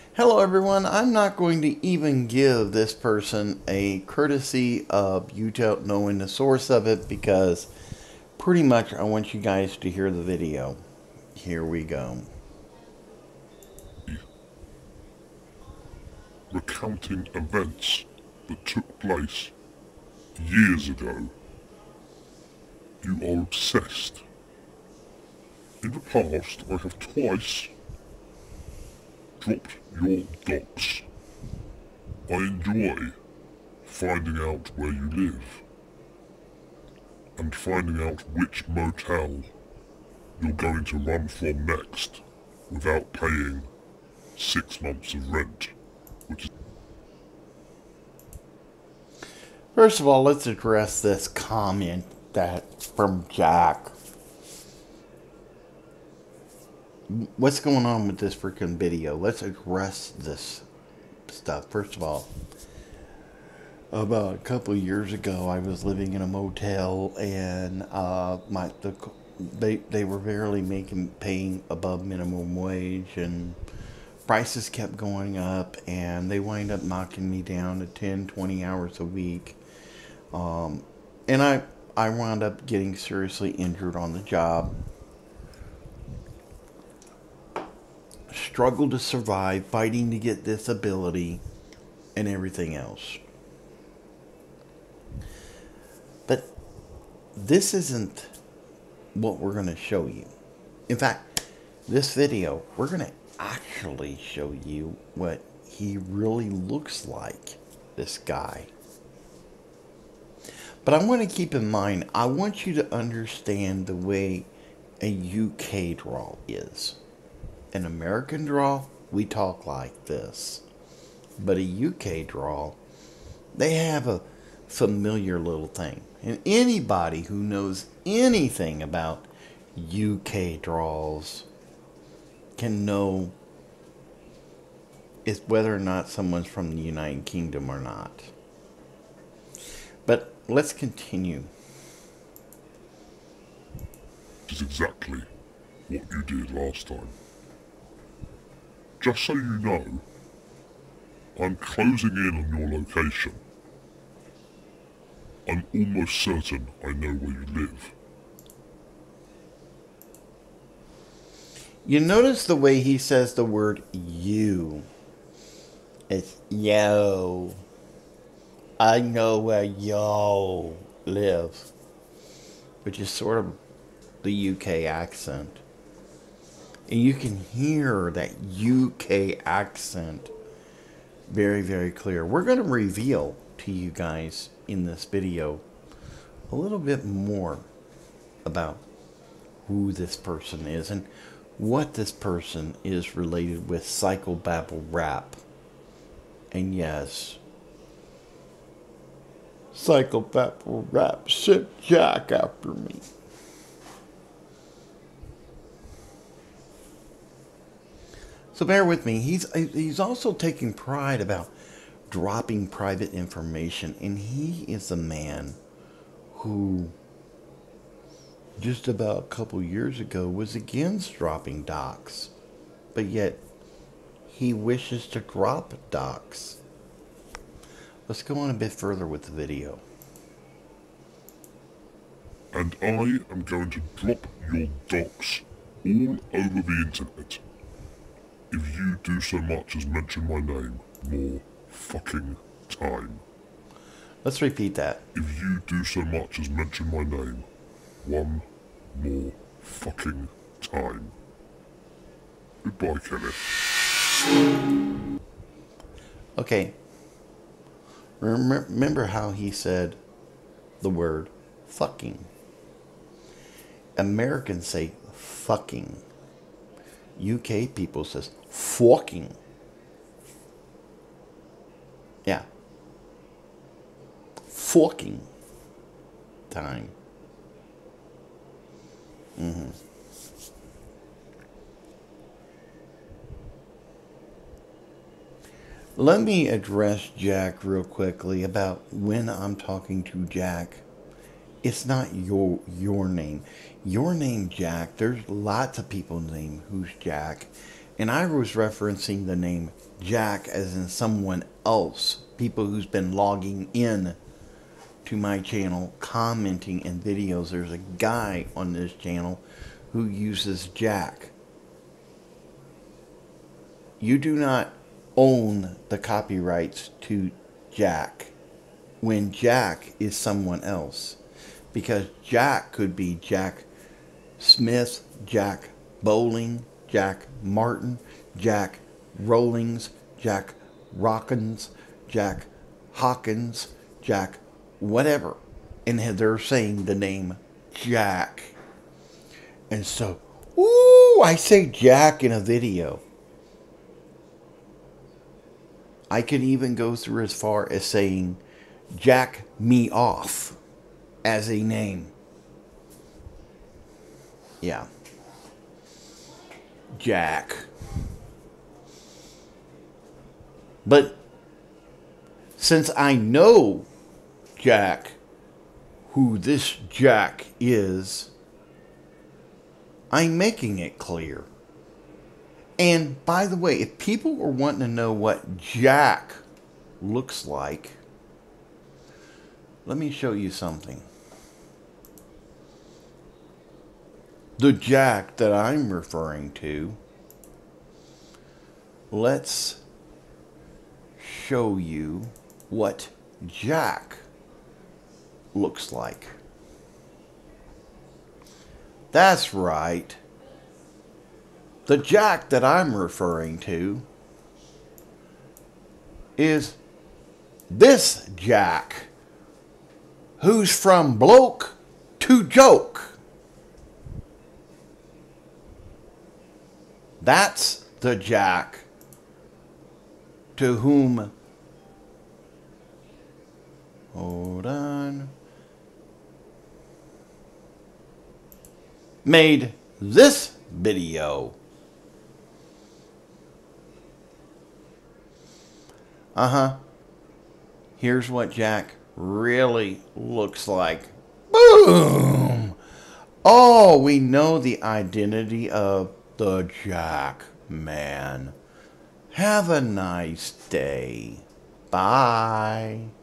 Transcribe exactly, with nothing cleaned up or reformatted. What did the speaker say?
Hello everyone, I'm not going to even give this person a courtesy of you knowing the source of it because pretty much I want you guys to hear the video. Here we go. Recounting events that took place years ago. You are obsessed. In the past, I have twice dropped your docs. I enjoy finding out where you live and finding out which motel you're going to run from next without paying six months of rent, which is First of all, let's address this comment that from Jack. What's going on with this freaking video? Let's address this stuff. First of all, about a couple of years ago, I was living in a motel, and uh, my the they they were barely making paying above minimum wage, and prices kept going up, and they wind up knocking me down to ten, twenty hours a week, um, and I I wound up getting seriously injured on the job. Struggled to survive, fighting to get disability, and everything else. But this isn't what we're going to show you. In fact, this video, we're going to actually show you what he really looks like, this guy. But I want to keep in mind, I want you to understand the way a U K drawl is. An American drawl, we talk like this. But a U K drawl, they have a familiar little thing. And anybody who knows anything about U K drawls can know is whether or not someone's from the United Kingdom or not. But let's continue. is exactly what you did last time. Just so you know, I'm closing in on your location. I'm almost certain I know where you live. You notice the way he says the word you. It's yo. I know where yo live. Which is sort of the U K accent. And you can hear that U K accent very, very clear. We're going to reveal to you guys in this video a little bit more about who this person is and what this person is related with Psychobabble Rap. And yes, Psychobabble Rap sent Jack after me. So bear with me. He's he's also taking pride about dropping private information, and he is a man who just about a couple years ago was against dropping docs, but yet he wishes to drop docs. Let's go on a bit further with the video. And I am going to drop your docs all over the internet if you do so much as mention my name more fucking time. Let's repeat that. If you do so much as mention my name one more fucking time. Goodbye, Kenneth. Okay. Remember how he said the word fucking. Americans say fucking. U K people says fucking. Yeah. Fucking time. Mm-hmm. Let me address Jack real quickly about when I'm talking to Jack. It's not your your name. Your name, Jack. There's lots of people named who's Jack. And I was referencing the name Jack as in someone else. People who's been logging in to my channel, commenting in videos. There's a guy on this channel who uses Jack. You do not own the copyrights to Jack when Jack is someone else. Because Jack could be Jack Smith, Jack Bowling, Jack Martin, Jack Rollings, Jack Rockins, Jack Hawkins, Jack whatever. And they're saying the name Jack. And so, ooh, I say Jack in a video. I can even go through as far as saying Jack me off as a name. Yeah. Jack. But since I know Jack, who this Jack is, I'm making it clear. And by the way, if people are wanting to know what Jack looks like, let me show you something. The Jack that I'm referring to, let's show you what Jack looks like. That's right. The Jack that I'm referring to is this Jack, who's from bloke to joke. That's the Jack to whom, hold on, made this video. Uh-huh. Here's what Jack really looks like. Boom! Oh, we know the identity of the Jack Man. Have a nice day. Bye.